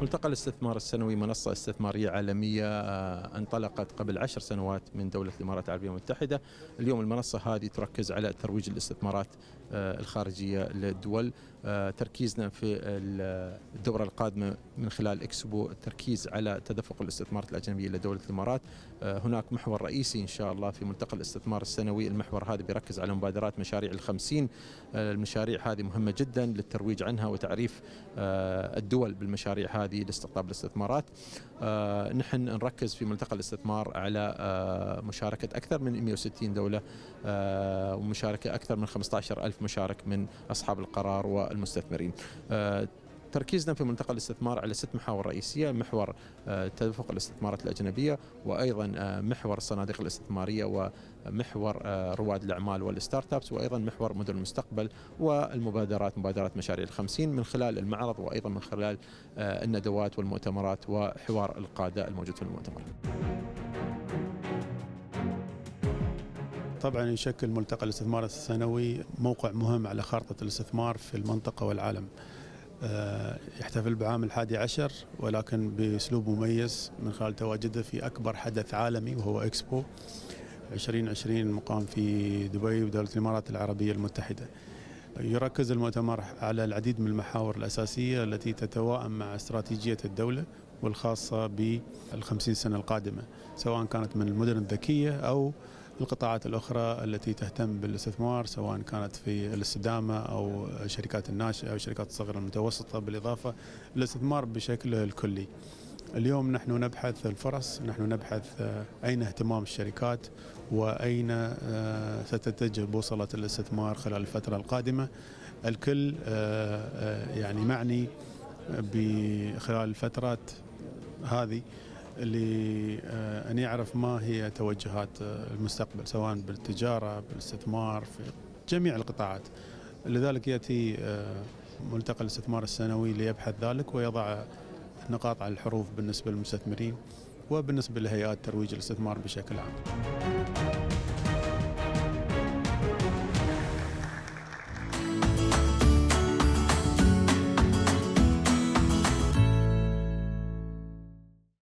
ملتقى الاستثمار السنوي منصة استثمارية عالمية انطلقت قبل 10 سنوات من دولة الإمارات العربية المتحدة. اليوم المنصة هذه تركز على ترويج الاستثمارات الخارجية للدول. تركيزنا في الدورة القادمة من خلال إكسبو التركيز على تدفق الاستثمارات الأجنبية لدولة الإمارات. هناك محور رئيسي إن شاء الله في ملتقى الاستثمار السنوي. المحور هذا بيركز على مبادرات مشاريع ال50. المشاريع هذه مهمة جدا للترويج عنها وتعريف الدول بالمشاريع هذه لاستقطاب الاستثمارات. نحن نركز في ملتقى الاستثمار على مشاركة أكثر من 160 دولة ومشاركة أكثر من 15,000 مشارك من أصحاب القرار والمستثمرين. تركيزنا في ملتقى الاستثمار على 6 محاور رئيسية: محور تدفق الاستثمارات الأجنبية، وأيضا محور الصناديق الاستثمارية، ومحور رواد الأعمال والستارت ابس، وأيضا محور مدن المستقبل والمبادرات، مبادرات مشاريع ال50 من خلال المعرض وأيضا من خلال الندوات والمؤتمرات وحوار القادة الموجود في المؤتمر. طبعا يشكل ملتقى الاستثمار السنوي موقع مهم على خارطة الاستثمار في المنطقة والعالم. يحتفل بعام ال11 ولكن بأسلوب مميز من خلال تواجده في أكبر حدث عالمي وهو إكسبو 2020 مقام في دبي ودولة الإمارات العربية المتحدة. يركز المؤتمر على العديد من المحاور الأساسية التي تتوائم مع استراتيجية الدولة والخاصة بال50 سنة القادمة، سواء كانت من المدن الذكية أو القطاعات الأخرى التي تهتم بالاستثمار، سواء كانت في الاستدامة أو شركات الناشئة أو الشركات الصغيرة المتوسطة، بالإضافة للاستثمار بشكله الكلي. اليوم نحن نبحث الفرص، نحن نبحث أين اهتمام الشركات وأين ستتجه بوصلة الاستثمار خلال الفترة القادمة. الكل يعني معني بخلال الفترات هذه لأن يعرف ما هي توجهات المستقبل، سواء بالتجارة بالاستثمار في جميع القطاعات. لذلك يأتي ملتقى الاستثمار السنوي ليبحث ذلك ويضع نقاط على الحروف بالنسبة للمستثمرين وبالنسبة لهيئات ترويج الاستثمار بشكل عام.